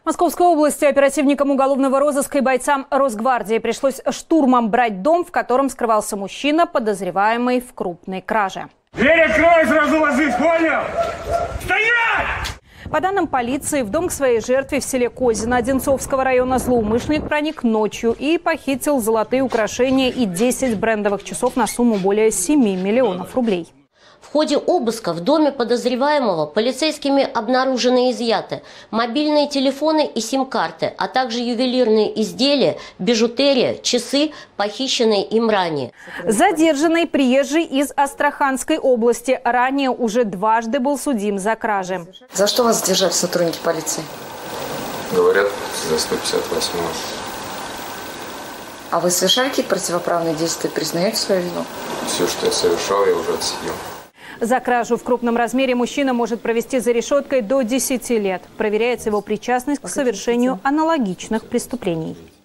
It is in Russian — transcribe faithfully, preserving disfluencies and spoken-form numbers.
В Московской области оперативникам уголовного розыска и бойцам Росгвардии пришлось штурмом брать дом, в котором скрывался мужчина, подозреваемый в крупной краже. Дверь открой, сразу ложись, понял? Стоять! По данным полиции, в дом к своей жертве в селе Козино Одинцовского района злоумышленник проник ночью и похитил золотые украшения и десять брендовых часов на сумму более семи миллионов рублей. В ходе обыска в доме подозреваемого полицейскими обнаружены и изъяты мобильные телефоны и сим-карты, а также ювелирные изделия, бижутерия, часы, похищенные им ранее. Задержанный приезжий из Астраханской области ранее уже дважды был судим за кражи. За что вас задержали сотрудники полиции? Говорят, за сто пятьдесят восьмую. А вы совершали какие-то противоправные действия? Признаете свою вину? Все, что я совершал, я уже отсидел. За кражу в крупном размере мужчина может провести за решеткой до десяти лет. Проверяется его причастность к совершению аналогичных преступлений.